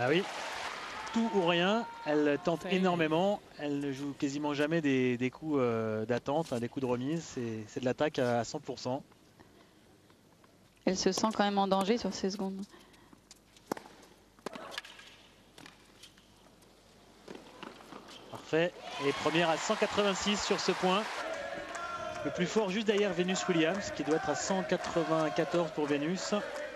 Ah oui, tout ou rien, elle tente énormément, elle ne joue quasiment jamais des coups d'attente, enfin, des coups de remise, c'est de l'attaque à 100%. Elle se sent quand même en danger sur ces secondes. Parfait, et première à 186 sur ce point. Le plus fort juste derrière Venus Williams, qui doit être à 194 pour Venus.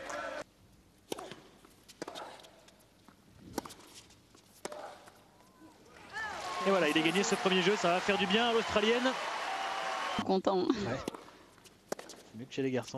Et voilà, il a gagné ce premier jeu, ça va faire du bien à l'Australienne. Content. Ouais. C'est mieux que chez les garçons.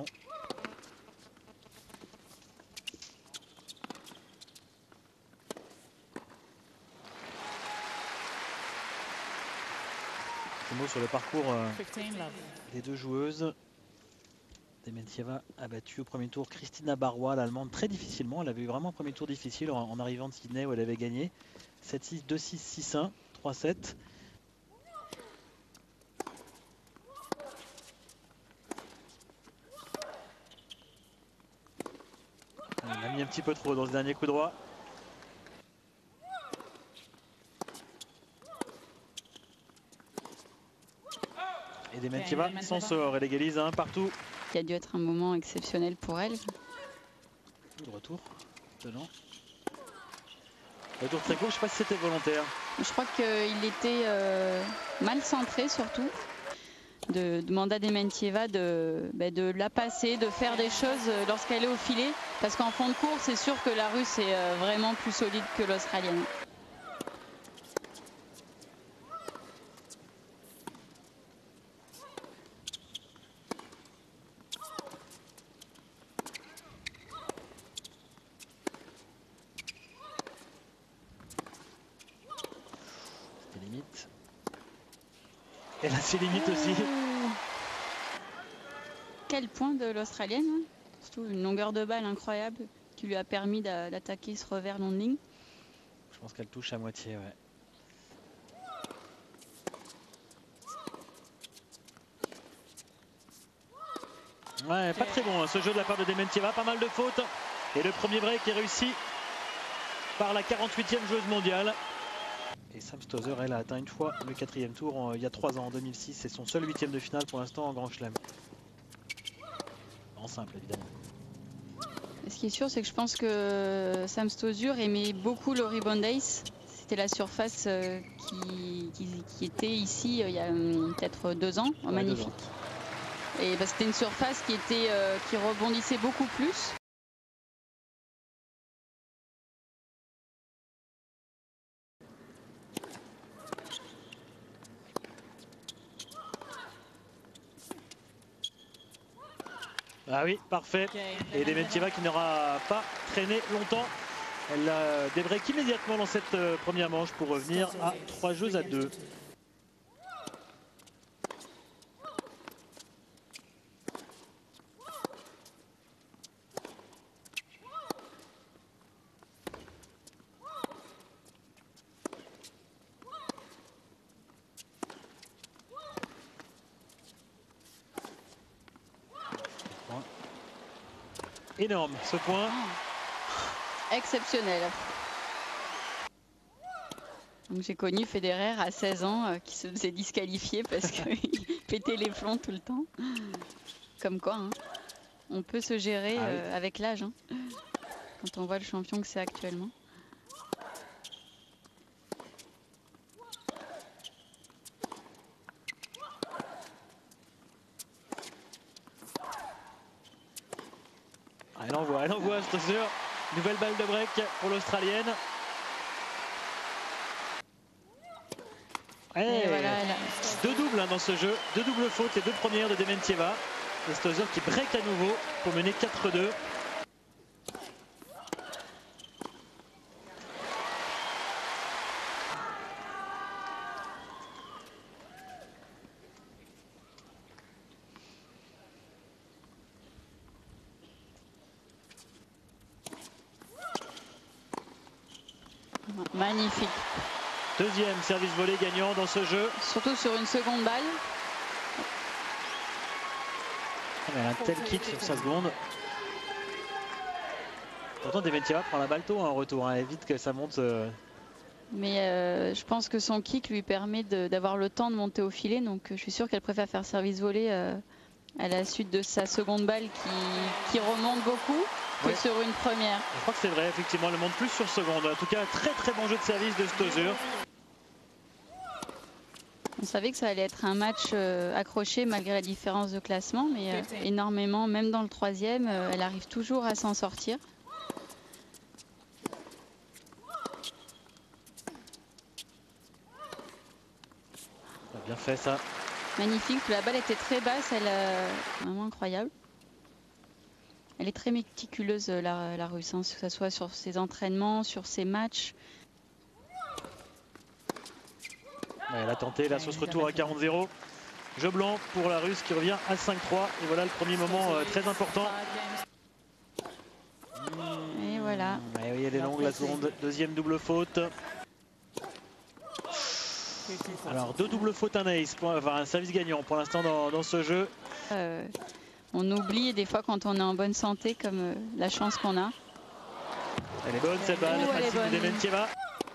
Un mot sur le parcours des deux joueuses. Dementieva a battu au premier tour Christina Barrois, l'allemande, très difficilement. Elle avait eu vraiment un premier tour difficile en arrivant de Sydney où elle avait gagné 7-6, 2-6, 6-1, 3-7. Elle a mis un petit peu trop dans ce dernier coup droit. Et Dementieva s'en sort, elle égalise un partout. Il a dû être un moment exceptionnel pour elle. Le retour, étonnant. Retour très court, je ne sais pas si c'était volontaire. Je crois qu'il était mal centré surtout. De demander à Dementieva de la passer, de faire des choses lorsqu'elle est au filet. Parce qu'en fond de course, c'est sûr que la Russe est vraiment plus solide que l'Australienne. C'était limite. Et là, c'est limite aussi. Quel point de l'Australienne, hein. Surtout une longueur de balle incroyable qui lui a permis d'attaquer ce revers long de ligne. Je pense qu'elle touche à moitié, ouais. Ouais, pas très bon hein, ce jeu de la part de Dementieva, pas mal de fautes. Et le premier break est réussi par la 48e joueuse mondiale. Et Sam Stosur, elle a atteint une fois le 4e tour il y a 3 ans, en 2006. C'est son seul 8e de finale pour l'instant en Grand Chelem. En simple, évidemment. Ce qui est sûr, c'est que je pense que Sam Stosur aimait beaucoup le Ribbon Days. C'était la surface qui était ici il y a peut-être 2 ans, Ouais, magnifique. 2 ans. Et c'était une surface qui rebondissait beaucoup plus. Ah oui, parfait. Et Dementieva qui n'aura pas traîné longtemps. Elle débreak immédiatement dans cette première manche pour revenir à 3 jeux à 2. Énorme ce point. Exceptionnel. J'ai connu Federer à 16 ans qui se faisait disqualifier parce qu'il pétait les plombs tout le temps. Comme quoi, hein, on peut se gérer avec l'âge, hein, quand on voit le champion que c'est actuellement. Elle envoie Stosur. Nouvelle balle de break pour l'Australienne. Et voilà, deux doubles dans ce jeu, 2 doubles fautes, les 2 premières de Dementieva. Et Stosur qui break à nouveau pour mener 4-2. magnifique. Deuxième service volé gagnant dans ce jeu. Surtout sur une seconde balle. Elle a un tel kick sur sa seconde. Pourtant Dementieva prend la balle tôt en retour, hein, elle évite que ça monte. Mais je pense que son kick lui permet d'avoir le temps de monter au filet, donc je suis sûre qu'elle préfère faire service volé à la suite de sa seconde balle qui remonte beaucoup que sur une première. Je crois que c'est vrai, effectivement, elle monte plus sur seconde. En tout cas, très très bon jeu de service de Stosur. On savait que ça allait être un match accroché malgré la différence de classement, mais énormément, même dans le troisième, elle arrive toujours à s'en sortir. Elle a bien fait ça. Magnifique, la balle était très basse, elle vraiment incroyable. Elle est très méticuleuse, la Russe, hein, que ce soit sur ses entraînements, sur ses matchs. Ouais, elle a tenté là sur ce retour à 40-0. Jeu blanc pour la Russe qui revient à 5-3. Et voilà le premier moment très important. Et voilà. Et oui, elle est longue la seconde. Deuxième double faute. Alors deux doubles fautes, un ace, enfin un service gagnant pour l'instant dans ce jeu. On oublie des fois quand on est en bonne santé comme la chance qu'on a. Elle est bonne cette balle, Maxime Dementieva.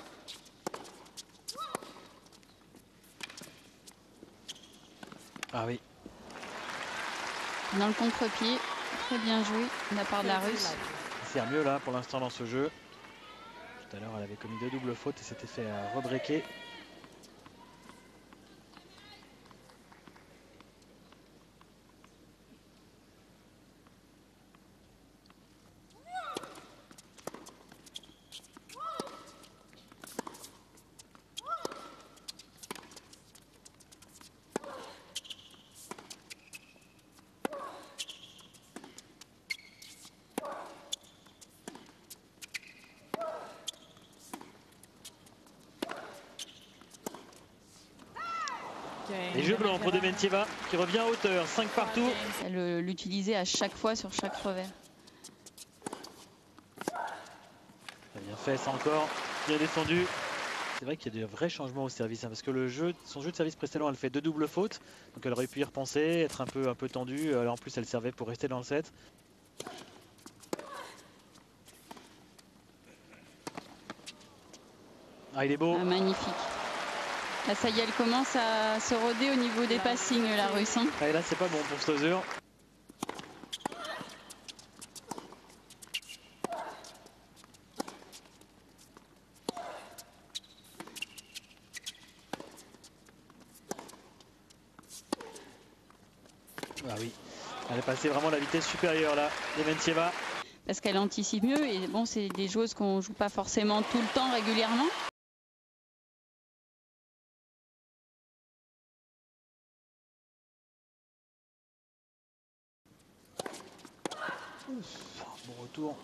Ah oui. Dans le contre-pied, très bien joué de la part de la Russe. Elle sert mieux là pour l'instant dans ce jeu. Tout à l'heure elle avait commis deux doubles fautes et s'était fait rebreaker. Et jeu blanc pour Dementieva qui revient à hauteur, 5 partout. Elle l'utilisait à chaque fois sur chaque revers. Elle a bien fait ça encore, bien défendu. C'est vrai qu'il y a de vrais changements au service, hein, parce que son jeu de service précédent, elle fait deux doubles fautes. Donc elle aurait pu y repenser, être un peu tendue. En plus elle servait pour rester dans le set. Ah, il est beau. Ah, magnifique. Là, ça y est, elle commence à se roder au niveau des passings, la Russe. Hein. Ah, et là, c'est pas bon pour Stosur. Ah oui, elle est passée vraiment à la vitesse supérieure là, Dementieva. Parce qu'elle anticipe mieux et bon, c'est des joueuses qu'on joue pas forcément tout le temps régulièrement. Bon retour.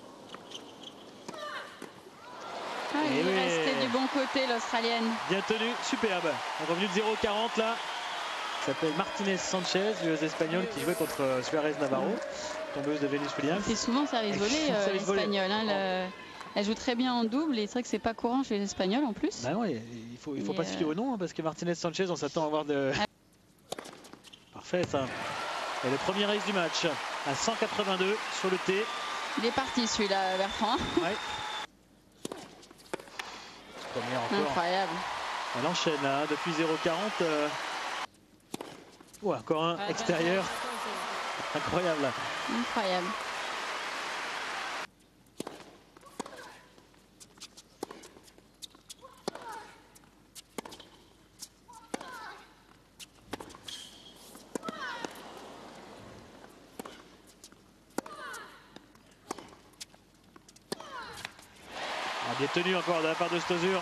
Ah, il est resté du bon côté, l'Australienne. Bien tenu, superbe. Revenu de 0,40 là. S'appelle Martinez Sanchez, joueuse espagnole qui jouait contre Suarez Navarro, tombeuse de Venus Williams. C'est souvent service volé, l'espagnol. Hein, elle joue très bien en double et c'est vrai que c'est pas courant chez les Espagnols en plus. Bah oui, il faut pas se fier au nom, hein, parce que Martinez Sanchez, on s'attend à voir de. Parfait ça. Et le premier ace du match à 182 sur le T. Il est parti celui-là, Bertrand. Ouais. Encore. Incroyable. Elle enchaîne là, depuis 0,40. Oh, encore un extérieur. Incroyable. Incroyable. Bien tenu encore de la part de Stosur.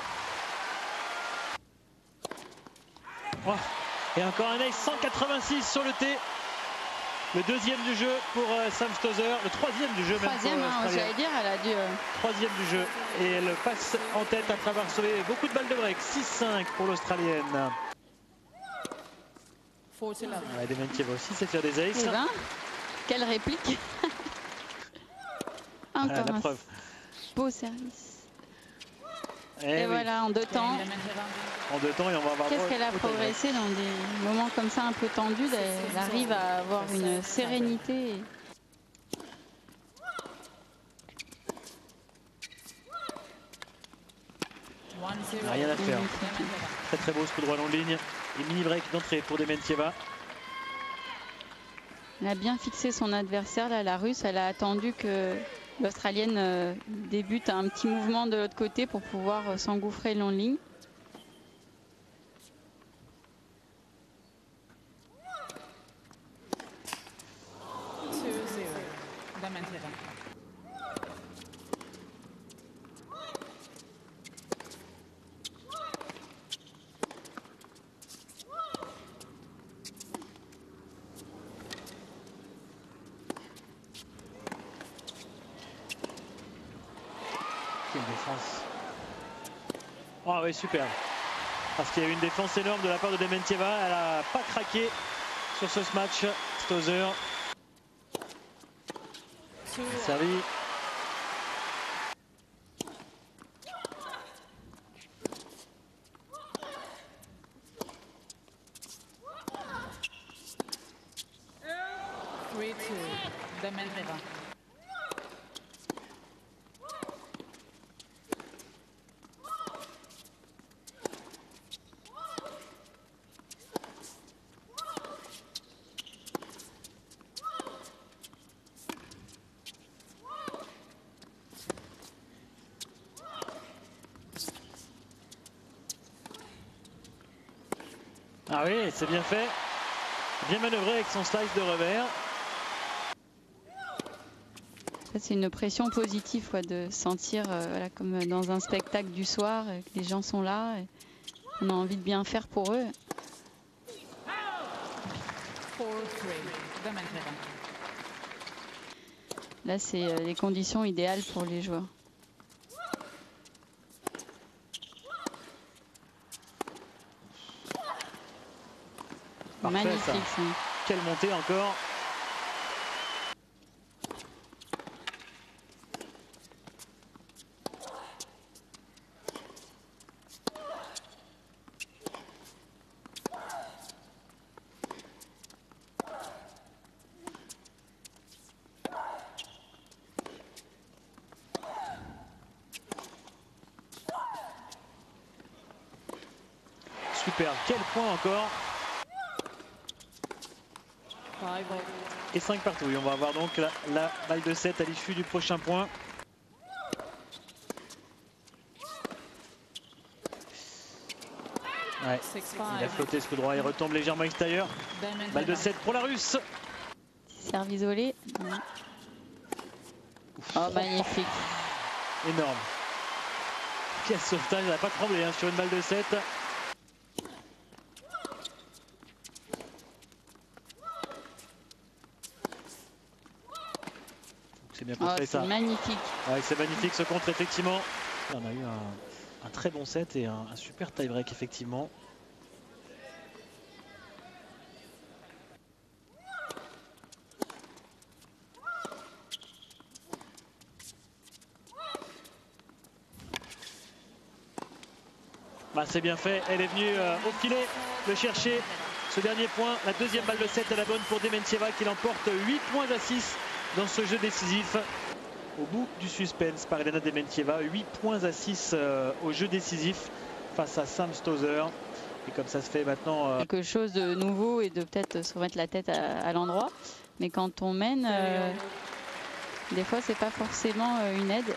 Oh, et encore un ace 186 sur le T. Le deuxième du jeu pour Sam Stosur. Le troisième du jeu même. Troisième, hein, j'allais dire, elle a dû. Troisième du jeu. Et elle passe en tête après avoir sauvé beaucoup de balles de break. 6-5 pour l'Australienne. Ouais, Dementieva aussi, c'est faire des aces. Eh ben, quelle réplique. Encore la un preuve. Beau service. Et oui. Voilà, en deux temps. En deux temps, et on va avoir. Qu'est-ce qu'elle a progressé dans des moments comme ça un peu tendus. Elle arrive à avoir une sérénité. Rien à faire. Très très beau ce coup droit long de ligne. Et mini break d'entrée pour Dementieva. Elle a bien fixé son adversaire, là, la Russe. Elle a attendu que l'Australienne débute un petit mouvement de l'autre côté pour pouvoir s'engouffrer le long de ligne. Quelle défense. Ah oui, super. Parce qu'il y a eu une défense énorme de la part de Dementieva. Elle n'a pas craqué sur ce match. Stosur. Servi. Dementieva. Ah oui, c'est bien fait. Bien manœuvré avec son slice de revers. C'est une pression positive quoi, de sentir voilà, comme dans un spectacle du soir, que les gens sont là. Et on a envie de bien faire pour eux. Là, c'est les conditions idéales pour les joueurs. Parfait, magnifique. Ça. Quelle montée encore. Super, quel point encore. Et 5 partout. Et on va avoir donc la balle de 7 à l'issue du prochain point. Ouais, il a flotté ce coup droit, il retombe légèrement extérieur. Balle de 7 pour la Russe. Serve isolé. Oh, magnifique. Énorme. Quel sauvetage, elle n'a pas tremblé hein, sur une balle de 7. C'est bien contré ça. Magnifique. Ouais, c'est magnifique ce contre effectivement. On a eu un très bon set et un super tie-break effectivement. Bah, c'est bien fait, elle est venue au filet le chercher. Ce dernier point, la deuxième balle de 7 à la bonne pour Dementieva qui l'emporte 8 points à 6 dans ce jeu décisif. Au bout du suspense par Elena Dementieva, 8 points à 6 au jeu décisif face à Sam Stosur. Et comme ça se fait maintenant... Quelque chose de nouveau et de peut-être se remettre la tête à l'endroit. Mais quand on mène, des fois c'est pas forcément une aide.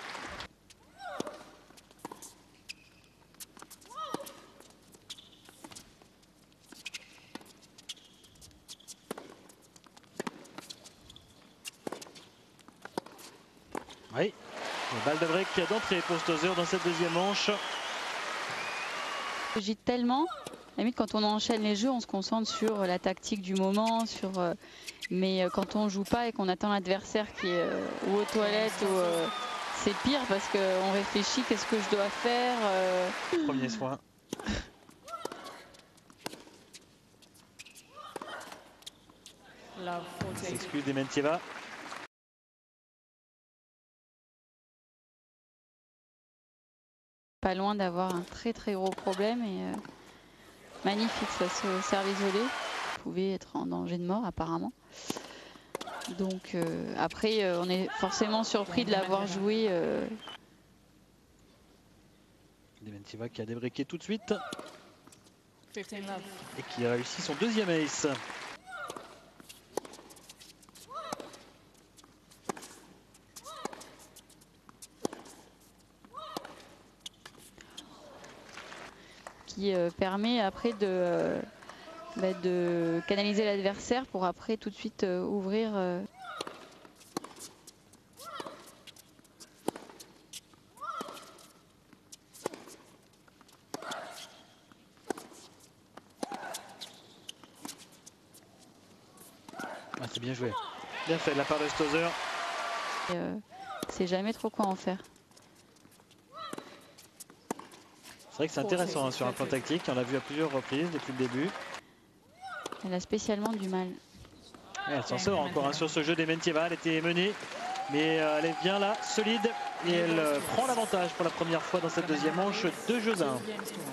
Oui, une balle de break d'entrée pour Stosur dans cette deuxième manche. On agite tellement, à la limite quand on enchaîne les jeux, on se concentre sur la tactique du moment, mais quand on joue pas et qu'on attend l'adversaire qui est ou aux toilettes, c'est pire parce qu'on réfléchit qu'est-ce que je dois faire. Premier soin. S'excuse Dementieva. Pas loin d'avoir un très très gros problème et magnifique ça, ce serve isolé. Pouvait être en danger de mort apparemment. Donc après on est forcément surpris de l'avoir joué Dementieva qui a débriqué tout de suite 15 love. et qui a réussi son deuxième ace. Qui permet après de canaliser l'adversaire pour après tout de suite ouvrir. Ah, c'est bien joué. Bien fait de la part de Stosur. C'est jamais trop quoi en faire. C'est vrai que c'est intéressant hein, sur un plan tactique. On l'a vu à plusieurs reprises depuis le début. Elle a spécialement du mal. Et elle s'en sort encore hein, sur ce jeu Dementieva. Elle était menée, mais elle est bien là, solide. Et elle prend l'avantage pour la première fois dans cette deuxième manche. 2 jeux à 1.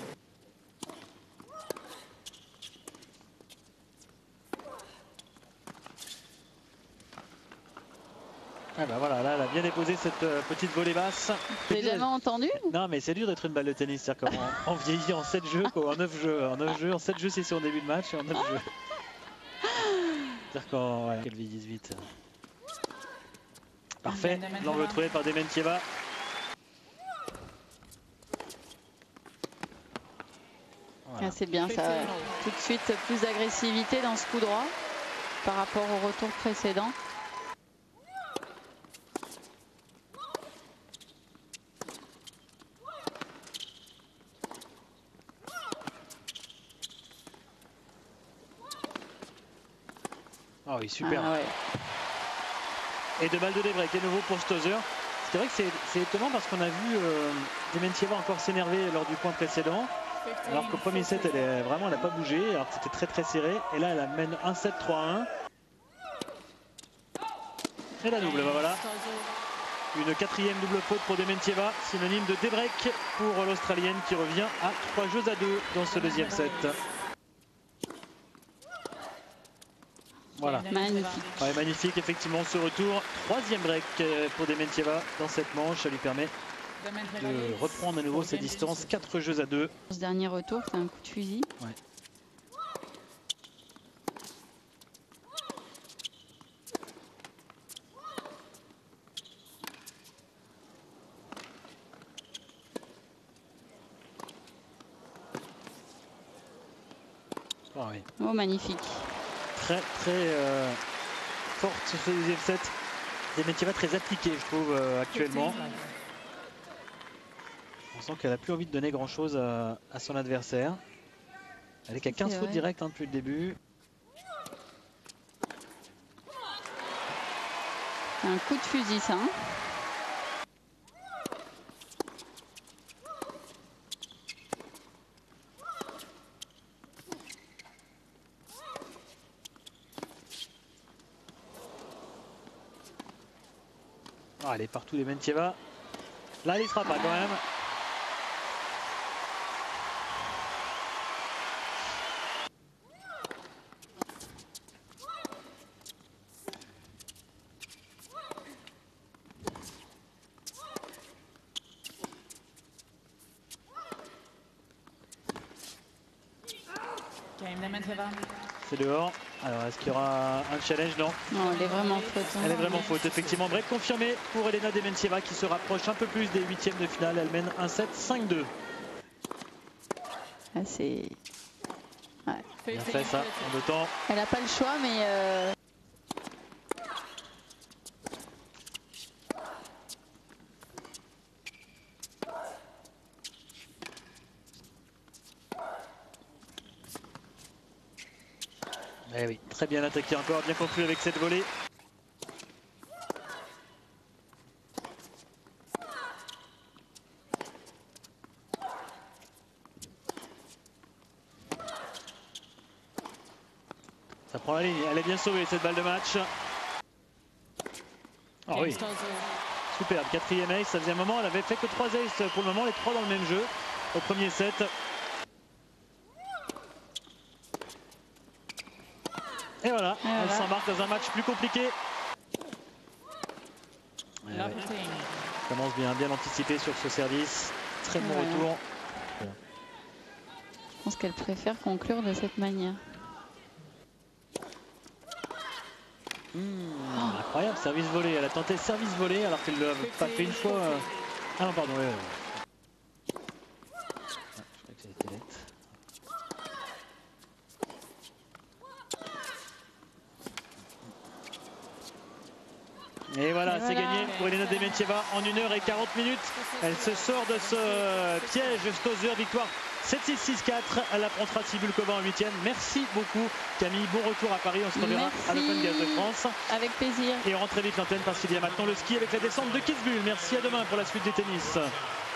Ah bah voilà, là elle a bien déposé cette petite volée basse. J'ai jamais entendu. Non mais c'est dur d'être une balle de tennis, c'est-à-dire qu'on vieillit en 7 jeux, quoi, en 9 jeux, en 7 jeux c'est en début de match et en 9 jeux. C'est-à-dire qu'on... Ouais, quel V18. Parfait, l'angle trouvé par Dementieva. Voilà. Ah, c'est bien ça. Tout de suite plus d'agressivité dans ce coup droit par rapport au retour précédent. Ah oui, super. Ah, ouais. Et 2 balles de débreak de nouveau pour Stosur. C'est vrai que c'est étonnant parce qu'on a vu Dementieva encore s'énerver lors du point précédent. Alors qu'au premier set, elle n'a pas bougé, alors que c'était très très serré. Et là, elle amène 1-7, 3-1. Et la double, bah voilà. Une 4e double faute pour Dementieva, synonyme de débreak pour l'Australienne qui revient à 3 jeux à 2 dans ce deuxième set. Voilà. Magnifique. Ouais, magnifique, effectivement, ce retour. 3e break pour Dementieva dans cette manche. Ça lui permet de reprendre à nouveau ses distances. 4 jeux à 2. Ce dernier retour, c'est un coup de fusil. Ouais. Oh, oui. Oh, magnifique. Très forte sur ce deuxième set. Dementieva très appliquée, je trouve, actuellement. On sent qu'elle n'a plus envie de donner grand chose à son adversaire. Elle est qu'à 15 fautes directes hein, depuis le début. Un coup de fusil, ça. Hein. Ah, elle est partout, Dementieva. Là, elle y sera pas quand même. C'est dehors. Alors, est-ce qu'il y aura un challenge? Non. Non, elle est vraiment faute. Hein. Elle est vraiment faute. Effectivement, break confirmé pour Elena Dementieva qui se rapproche un peu plus des 8e de finale. Elle mène 1-7, 5-2. Ah, c'est... Ouais. Bien fait ça, en 2 temps. Elle n'a pas le choix, mais... Eh oui, très bien attaqué encore, bien conclu avec cette volée. Ça prend la ligne, elle est bien sauvée cette balle de match. Ah oui, superbe, 4e ace, ça faisait un moment, elle avait fait que 3 aces pour le moment, les 3 dans le même jeu au premier set. Et voilà, elle s'embarque dans un match plus compliqué. Ouais. Commence bien anticipé sur ce service. Très bon retour Je pense qu'elle préfère conclure de cette manière. Incroyable, service volé. Elle a tenté service volé alors qu'elle l'a pas fait une fois. Ah non, pardon. Je croyais que c'était net. Et voilà, c'est gagné pour Elena Dementieva en 1 h et 40 minutes. Elle se sort de ce piège. Stosur, victoire 7-6, 6-4. Elle affrontera Cibulkova en 8e. Merci beaucoup Camille, bon retour à Paris. On se reverra à l'Open Gaz de France. Avec plaisir. Et on rentre très vite l'antenne parce qu'il y a maintenant le ski avec la descente de Kitzbühel. Merci, à demain pour la suite du tennis.